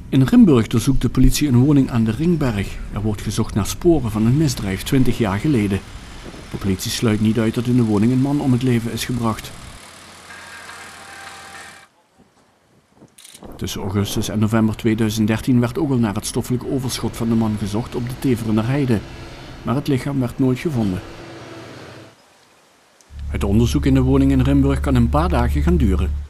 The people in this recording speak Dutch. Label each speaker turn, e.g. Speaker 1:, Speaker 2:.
Speaker 1: In Rimburg doorzoekt de politie een woning aan de Ringberg. Er wordt gezocht naar sporen van een misdrijf 20 jaar geleden. De politie sluit niet uit dat in de woning een man om het leven is gebracht. Tussen augustus en november 2013 werd ook al naar het stoffelijk overschot van de man gezocht op de Teverener Heide. Maar het lichaam werd nooit gevonden. Het onderzoek in de woning in Rimburg kan een paar dagen gaan duren.